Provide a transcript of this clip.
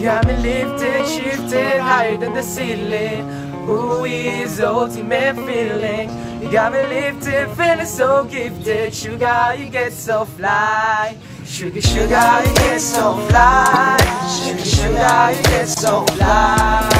got me lifted, shifted higher than the ceiling. Ooh, is the ultimate feeling. You got me lifted, feeling so gifted. Sugar, you get so fly. Sugar, sugar, you get so fly. Sugar, sugar, you get so fly.